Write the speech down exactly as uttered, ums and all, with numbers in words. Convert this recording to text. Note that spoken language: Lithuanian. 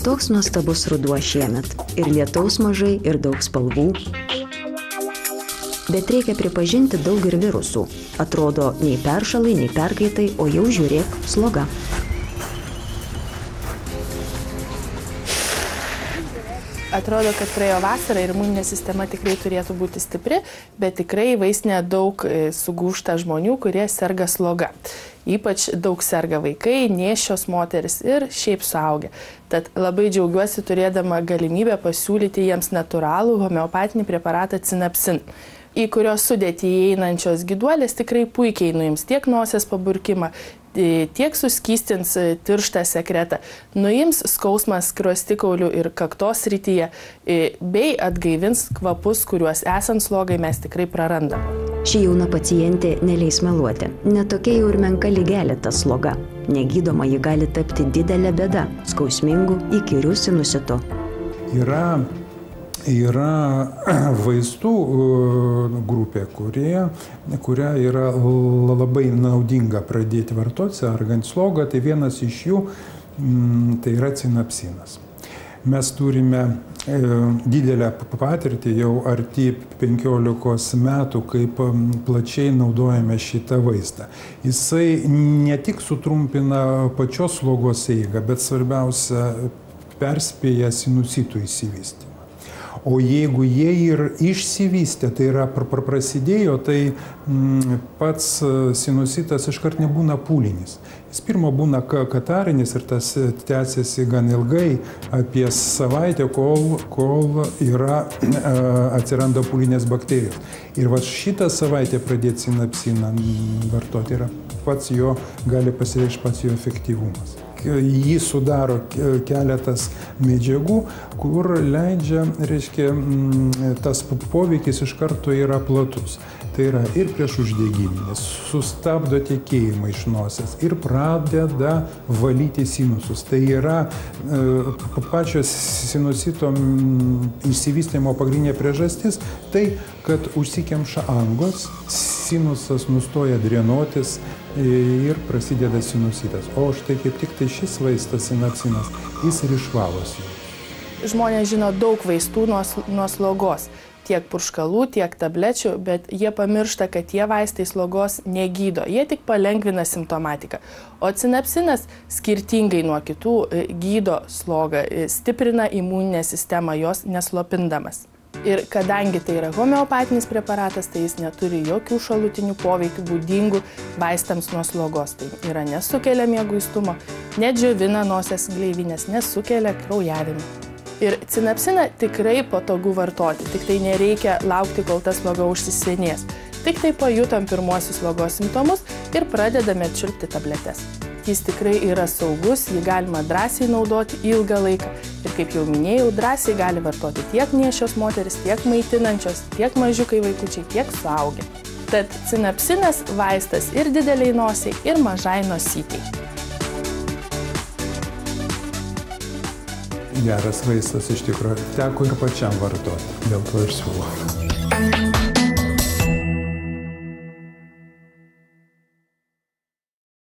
Toks nuostabus ruduo šiemet. Ir lietaus mažai, ir daug spalvų. Bet reikia pripažinti daug ir virusų. Atrodo, nei peršalai, nei perkaitai, o jau žiūrėk, sloga. Atrodo, kad praėjo vasara ir imuninė sistema tikrai turėtų būti stipri, bet tikrai vaistinėje daug sugūžta žmonių, kurie serga sloga. Ypač daug serga vaikai, nėščios moteris ir šiaip suaugę. Tad labai džiaugiuosi turėdama galimybę pasiūlyti jiems natūralų homeopatinį preparatą Cinapsin, į kurios sudėtį įeinančios gyduolės tikrai puikiai nuims tiek nosies paburkimą, tiek suskystins tirštą sekretą, nuims skausmą skruostikaulių ir kaktos srityje, bei atgaivins kvapus, kuriuos esant slogai mes tikrai prarandam. Ši jauna pacientė neleis meluoti. Netokia jau ir menka lygelė ta sloga. Negydoma ji gali tapti didelė bėda, skausmingu įkyriu sinusitu. Yra Yra vaistų grupė, kurie, kuria yra labai naudinga pradėti vartoti, sergant slogą. Tai vienas iš jų tai yra Cinapsinas. Mes turime didelę patirtį, jau arti penkiolikos metų, kaip plačiai naudojame šitą vaistą. Jisai ne tik sutrumpina pačios slogos eigą, bet svarbiausia perspėja sinusitų išsivystymą. O jeigu jie ir išsivystė, tai yra prasidėjo, tai pats sinusitas iškart nebūna pūlinis. Jis pirmo būna katarinis ir tas tęsiasi gan ilgai, apie savaitę, kol, kol yra, atsiranda pūlinės bakterijos. Ir va šitą savaitę pradėti Cinapsiną vartoti yra pats jo, gali pasireikšti pats jo efektyvumas. Jį sudaro keletas medžiagų, kur leidžia, reiškia, tas poveikis iš karto yra platus. Tai yra ir priešuždegiminis, sustabdo tekėjimą iš nosies ir pradeda valyti sinusus. Tai yra pačios sinusito išsivystymo pagrindinė priežastis, tai kad užsikemša angos, sinusas nustoja drenuotis ir prasideda sinusitas. O štai kaip tik tai šis vaistas Cinapsinas, jis ir išvalosi. Žmonės žino daug vaistų nuo, nuo slogos, tiek purškalų, tiek tablečių, bet jie pamiršta, kad tie vaistai slogos negydo, jie tik palengvina simptomatiką. O Cinapsinas, skirtingai nuo kitų, gydo slogą, stiprina imuninę sistemą, jos neslopindamas. Ir kadangi tai yra homeopatinis preparatas, tai jis neturi jokių šalutinių poveikių būdingų vaistams nuo slogos. Tai yra nesukelia mieguistumo, nedžiovina nosies gleivinės, nesukelia kraujavimą. Ir Cinapsiną tikrai patogu vartoti, tik tai nereikia laukti, kol ta sloga užsisenės. Tik tai pajutom pirmuosius slogos simptomus ir pradedame čiulpti tabletes. Jis tikrai yra saugus, jį galima drąsiai naudoti ilgą laiką. Ir kaip jau minėjau, drąsiai gali vartoti tiek nėščios moteris, tiek maitinančios, tiek mažiukai vaikučiai, tiek suaugę. Tad Cinapsinas vaistas ir dideliai nosiai, ir mažai nosytei. Geras vaistas iš tikrųjų. Teko ir pačiam vartoti, dėl to ir siūlau.